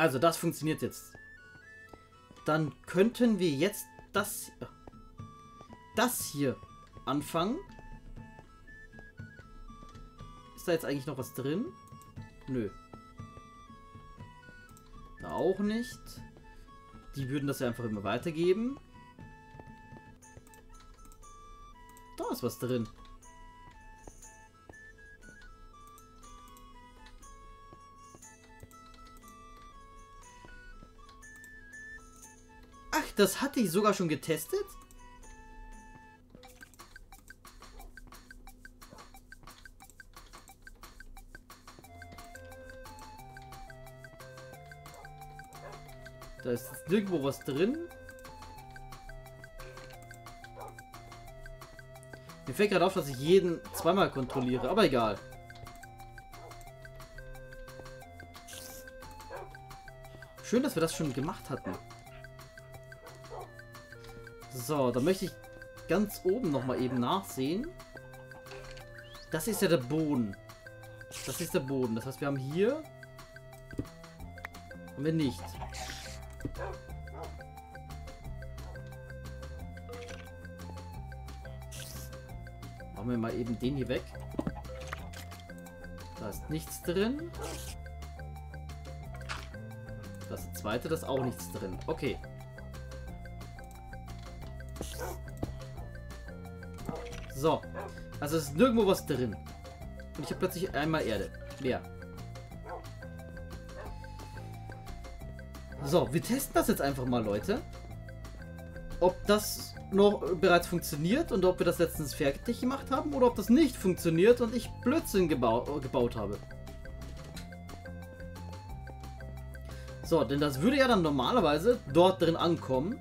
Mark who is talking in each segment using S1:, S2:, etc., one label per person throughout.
S1: Also, das funktioniert jetzt. Dann könnten wir jetzt das hier anfangen. Ist da jetzt eigentlich noch was drin? Nö. Da auch nicht. Die würden das ja einfach immer weitergeben. Da ist was drin. Ach, das hatte ich sogar schon getestet? Da ist jetzt nirgendwo was drin. Mir fällt gerade auf, dass ich jeden zweimal kontrolliere, aber egal. Schön, dass wir das schon gemacht hatten. So, da möchte ich ganz oben nochmal eben nachsehen. Das ist ja der Boden. Das ist der Boden. Das heißt, wir haben hier... Haben wir nicht. Machen wir mal eben den hier weg. Da ist nichts drin. Das zweite, da ist auch nichts drin. Okay. So. Also es ist nirgendwo was drin. Und ich habe plötzlich einmal Erde. Mehr. So, wir testen das jetzt einfach mal, Leute. Ob das noch bereits funktioniert und ob wir das letztens fertig gemacht haben oder ob das nicht funktioniert und ich Blödsinn gebaut habe. So, denn das würde ja dann normalerweise dort drin ankommen.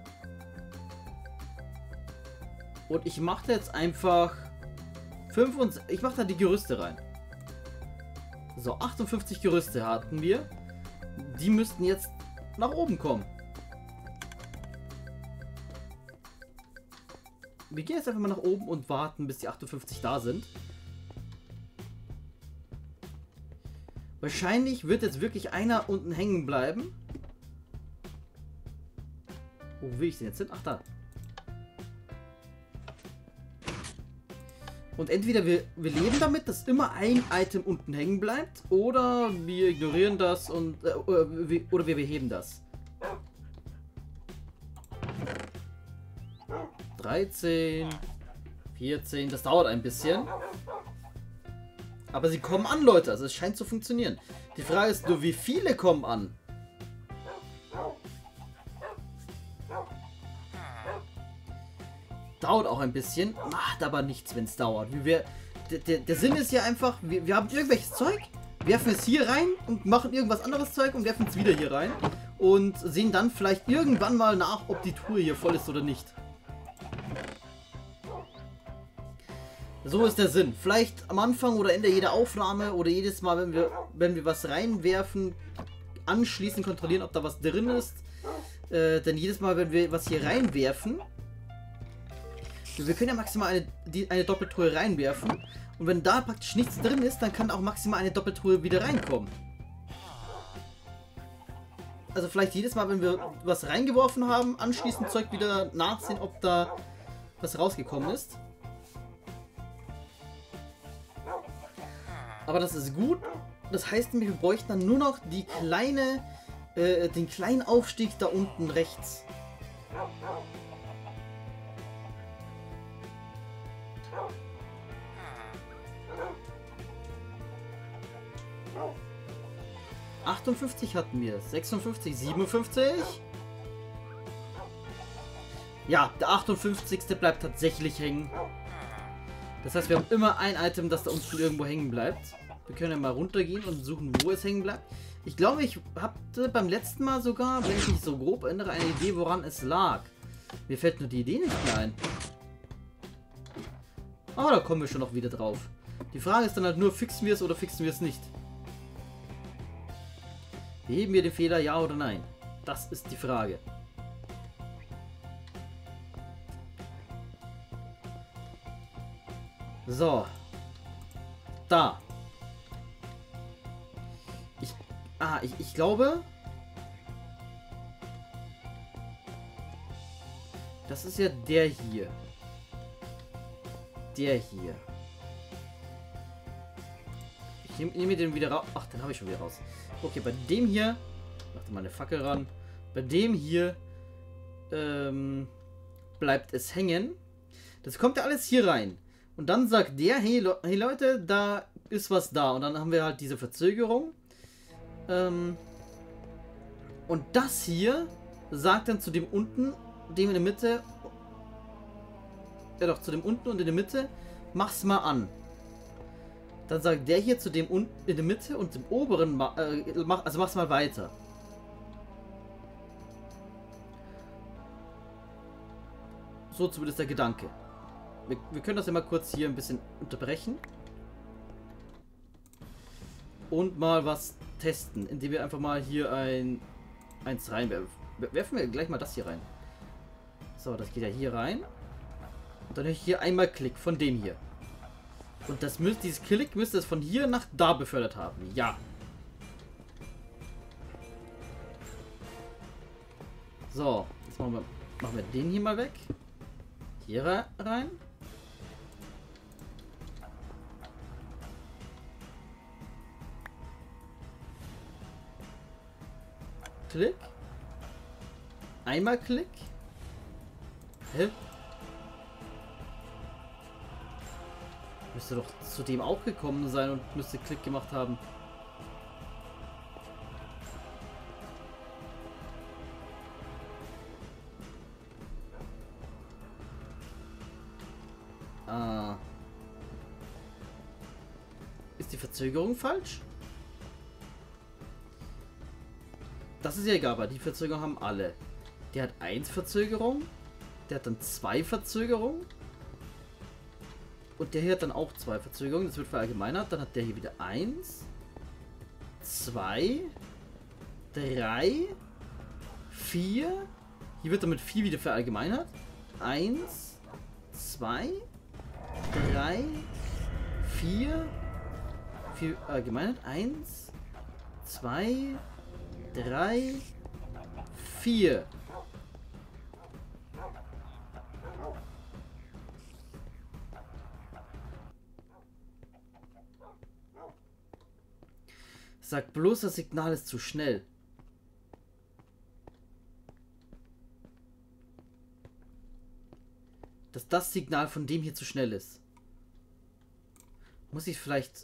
S1: Und ich mache da jetzt einfach 5 und ich mache da die Gerüste rein. So, 58 Gerüste hatten wir. Die müssten jetzt nach oben kommen. Wir gehen jetzt einfach mal nach oben und warten, bis die 58 da sind. Wahrscheinlich wird jetzt wirklich einer unten hängen bleiben. Wo will ich denn jetzt hin? Ach, da. Und entweder wir leben damit, dass immer ein Item unten hängen bleibt, oder wir ignorieren das und oder wir beheben das. 13, 14, das dauert ein bisschen. Aber sie kommen an, Leute, also es scheint zu funktionieren. Die Frage ist nur, wie viele kommen an? Dauert auch ein bisschen, macht aber nichts, wenn es dauert. Der Sinn ist ja einfach, wir haben irgendwelches Zeug, werfen es hier rein und machen irgendwas anderes Zeug und werfen es wieder hier rein. Und sehen dann vielleicht irgendwann mal nach, ob die Truhe hier voll ist oder nicht. So ist der Sinn. Vielleicht am Anfang oder Ende jeder Aufnahme oder jedes Mal, wenn wir was reinwerfen, anschließend kontrollieren, ob da was drin ist. Denn jedes Mal, wenn wir was hier reinwerfen, wir können ja maximal eine Doppeltruhe reinwerfen. Und wenn da praktisch nichts drin ist, dann kann auch maximal eine Doppeltruhe wieder reinkommen. Also vielleicht jedes Mal, wenn wir was reingeworfen haben, anschließend Zeug wieder nachsehen, ob da was rausgekommen ist. Aber das ist gut. Das heißt nämlich, wir bräuchten dann nur noch die den kleinen Aufstieg da unten rechts. ...58 hatten wir. 56, 57. Ja, der 58. bleibt tatsächlich hängen. Das heißt, wir haben immer ein Item, das da unten irgendwo hängen bleibt. Wir können ja mal runtergehen und suchen, wo es hängen bleibt. Ich glaube, ich hatte beim letzten Mal sogar, wenn ich mich so grob erinnere, eine Idee, woran es lag. Mir fällt nur die Idee nicht mehr ein. Aber da kommen wir schon noch wieder drauf. Die Frage ist dann halt nur, fixen wir es oder fixen wir es nicht? Beheben wir den Fehler, ja oder nein? Das ist die Frage. So. Da. Ich glaube, Das ist ja der hier. Der hier. Ich nehme den wieder raus. Ach, den habe ich schon wieder raus. Okay, bei dem hier. Macht mal eine Fackel ran. Bei dem hier bleibt es hängen. Das kommt ja alles hier rein. Und dann sagt der, hey Leute, da ist was da. Und dann haben wir halt diese Verzögerung. Und das hier sagt dann zu dem unten, dem in der Mitte. Ja doch, zu dem unten und in der Mitte, mach's mal an. Dann sagt der hier zu dem unten in der Mitte und dem oberen, mach's mal weiter. So zumindest der Gedanke. Wir können das ja mal kurz hier ein bisschen unterbrechen. Und mal was testen, indem wir einfach mal hier eins reinwerfen. Werfen wir gleich mal das hier rein. So, das geht ja hier rein. Und dann habe ich hier einmal Klick von dem hier. Und dieses Klick müsste es von hier nach da befördert haben. Ja. So, jetzt machen wir den hier mal weg. Hier rein. Klick. Einmal Klick. Hä? Müsste doch zu dem auch gekommen sein und müsste Klick gemacht haben. Ah. Ist die Verzögerung falsch? Das ist ja egal, aber die Verzögerung haben alle. Der hat 1 Verzögerung. Der hat dann 2 Verzögerungen. Und der hier hat dann auch 2 Verzögerungen. Das wird verallgemeinert. Dann hat der hier wieder 1, 2, 3, 4. Hier wird dann mit 4 wieder verallgemeinert. 1, 2, 3, 4. 4 verallgemeinert. 1, 2, 3, 4. Sag bloß, das Signal ist zu schnell. Dass das Signal von dem hier zu schnell ist. Muss ich vielleicht...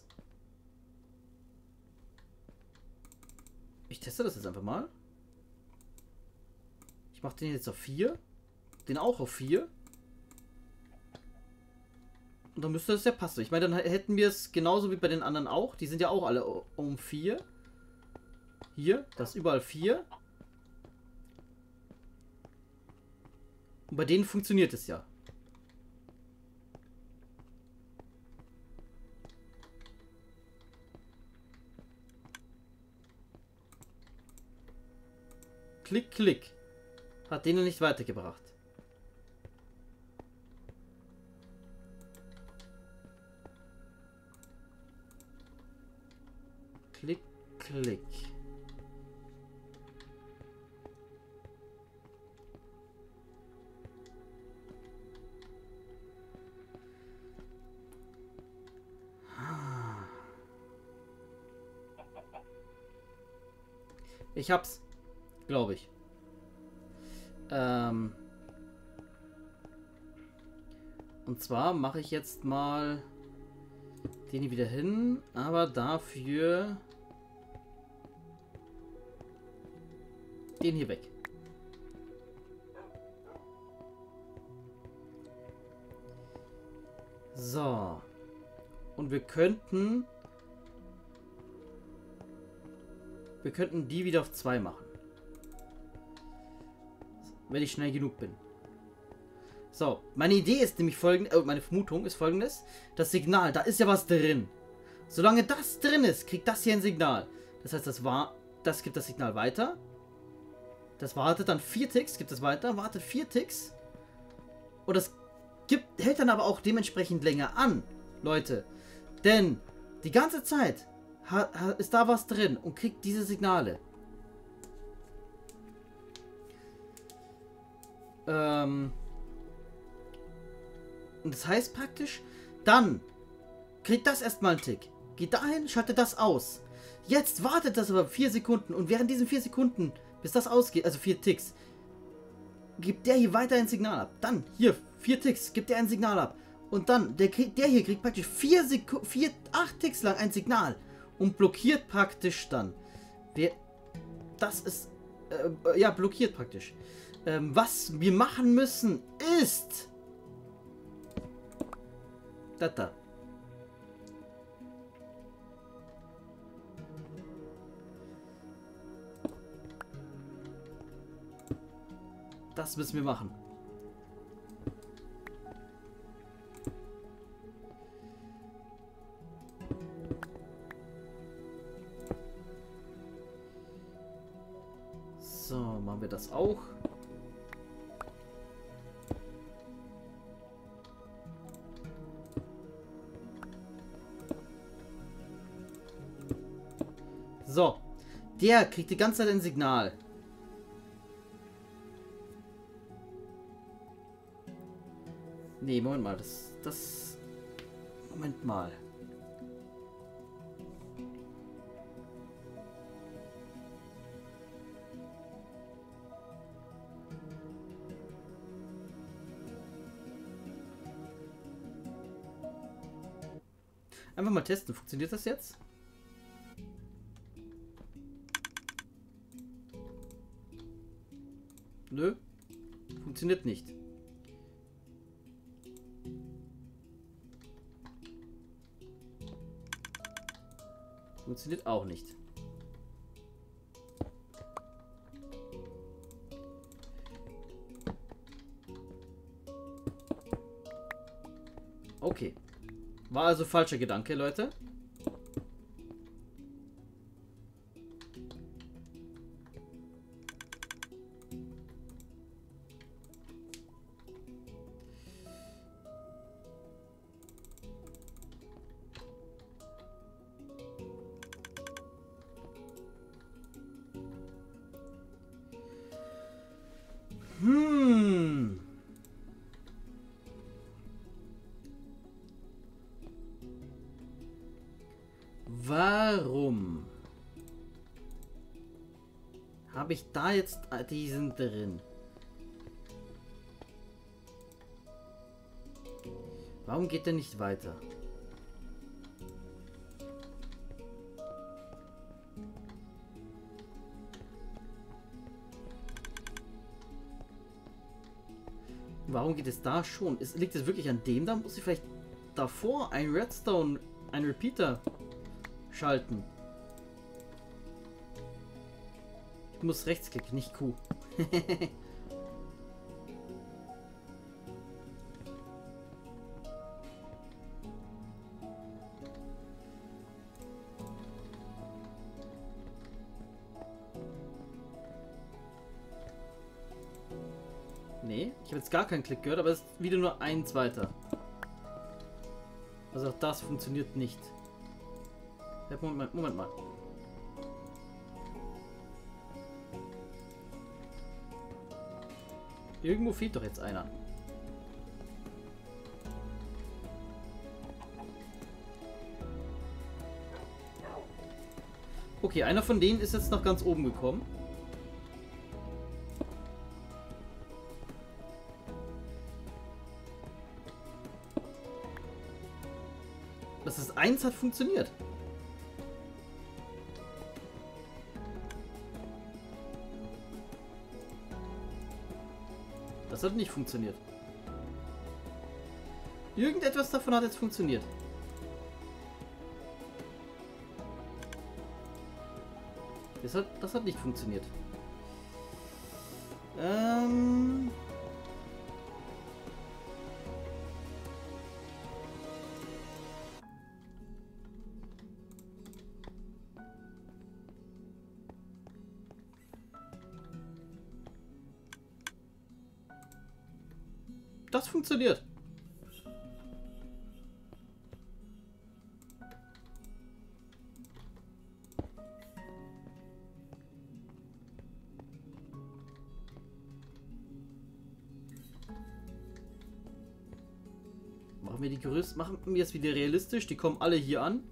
S1: Ich teste das jetzt einfach mal. Ich mache den jetzt auf 4. Den auch auf 4. Und dann müsste das ja passen. Ich meine, dann hätten wir es genauso wie bei den anderen auch. Die sind ja auch alle um 4. Hier, das ist überall 4. Und bei denen funktioniert es ja. Klick, klick. Hat denen nicht weitergebracht. Klick, klick. Ich hab's. Glaube ich. Und zwar mache ich jetzt mal den hier wieder hin, aber dafür den hier weg. So. Und wir könnten die wieder auf 2 machen. Wenn ich schnell genug bin. So, meine Idee ist nämlich folgende, meine Vermutung ist folgendes. Das Signal, da ist ja was drin. Solange das drin ist, kriegt das hier ein Signal. Das heißt, das gibt das Signal weiter. Das wartet dann 4 Ticks, gibt es weiter, wartet 4 Ticks. Und das hält dann aber auch dementsprechend länger an, Leute. Denn die ganze Zeit ist da was drin und kriegt diese Signale. Und das heißt praktisch, dann kriegt das erstmal einen Tick. Geht dahin, schaltet das aus. Jetzt wartet das aber 4 Sekunden und während diesen 4 Sekunden, bis das ausgeht, also 4 Ticks, gibt der hier weiter ein Signal ab. Dann, hier, 4 Ticks, gibt der ein Signal ab. Und dann, der hier kriegt praktisch 8 Ticks lang ein Signal und blockiert praktisch dann. Das ist, ja, blockiert praktisch. Was wir machen müssen, ist das da. Das müssen wir machen. So, machen wir das auch. So, der kriegt die ganze Zeit ein Signal. Nee, Moment mal, Moment mal. Einfach mal testen, funktioniert das jetzt? Nö, funktioniert nicht. Funktioniert auch nicht. Okay. War also falscher Gedanke, Leute. Warum habe ich da jetzt diesen drin? Warum geht der nicht weiter? Warum geht es da schon? Liegt es wirklich an dem? Da muss ich vielleicht davor ein Redstone, ein Repeater schalten. Ich muss rechtsklicken, nicht Q. Nee, ich habe jetzt gar keinen Klick gehört, aber es ist wieder nur ein zweiter. Also auch das funktioniert nicht. Moment mal. Irgendwo fehlt doch jetzt einer. Okay, einer von denen ist jetzt nach ganz oben gekommen. Das ist eins hat funktioniert. Das hat nicht funktioniert. Irgendetwas davon hat jetzt funktioniert. Das hat nicht funktioniert. Das funktioniert. Machen wir die Größe, machen wir es wieder realistisch. Die kommen alle hier an.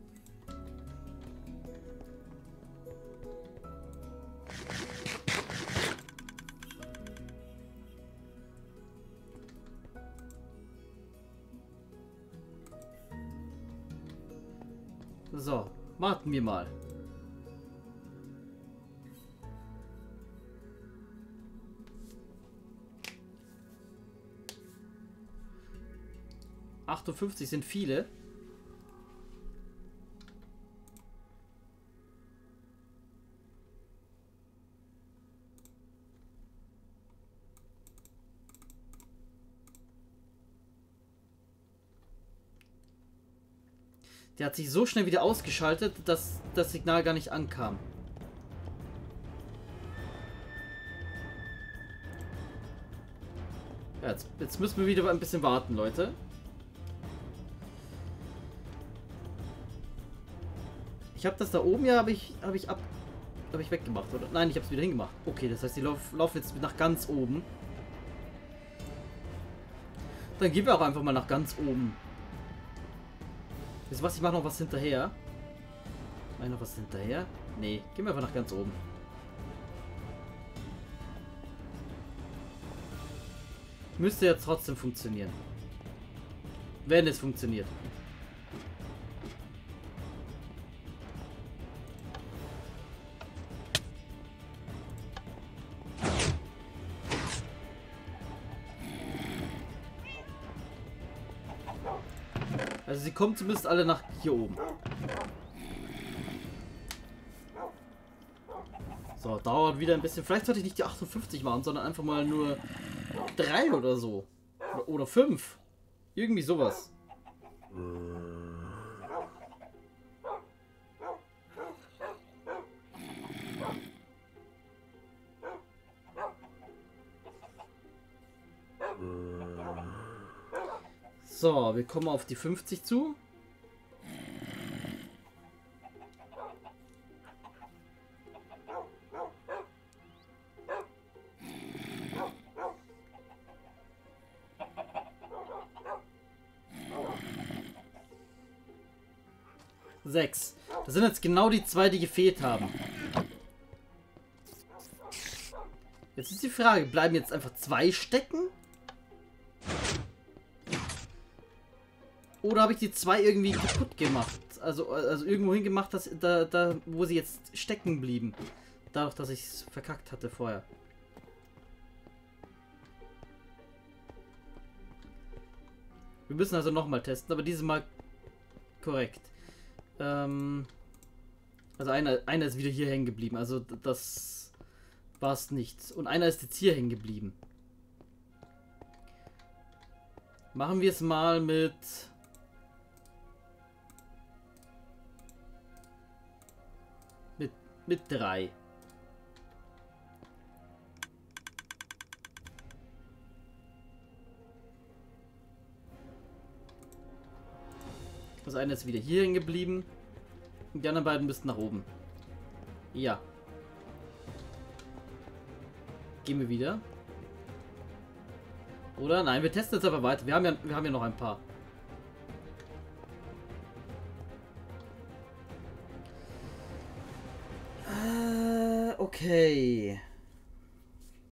S1: So, warten wir mal. ...58 sind viele. Der hat sich so schnell wieder ausgeschaltet, dass das Signal gar nicht ankam. Ja, jetzt müssen wir wieder ein bisschen warten, Leute. Ich habe das da oben ja, habe ich weggemacht, oder? Nein, ich habe es wieder hingemacht. Okay, das heißt, die laufen jetzt nach ganz oben. Dann gehen wir auch einfach mal nach ganz oben. Wisst ihr was? Ich mache noch was hinterher. Mach ich noch was hinterher? Nee, gehen wir einfach nach ganz oben. Müsste jetzt trotzdem funktionieren. Wenn es funktioniert. Also sie kommen zumindest alle nach hier oben. So, dauert wieder ein bisschen. Vielleicht sollte ich nicht die 58 machen, sondern einfach mal nur 3 oder so. Oder 5. Irgendwie sowas. So, wir kommen auf die 50 zu. Sechs. Das sind jetzt genau die 2, die gefehlt haben. Jetzt ist die Frage, bleiben jetzt einfach 2 stecken? Oder habe ich die 2 irgendwie kaputt gemacht? Also irgendwo hingemacht, dass da wo sie jetzt stecken blieben. Dadurch, dass ich es verkackt hatte vorher. Wir müssen also nochmal testen, aber dieses Mal korrekt. Also einer ist wieder hier hängen geblieben. Also das war es nicht. Und einer ist jetzt hier hängen geblieben. Machen wir es mal mit 3. Das eine ist wieder hier hängen geblieben. Und die anderen beiden müssten nach oben. Ja. Gehen wir wieder. Oder? Nein, wir testen jetzt aber weiter. Wir haben ja noch ein paar. Okay.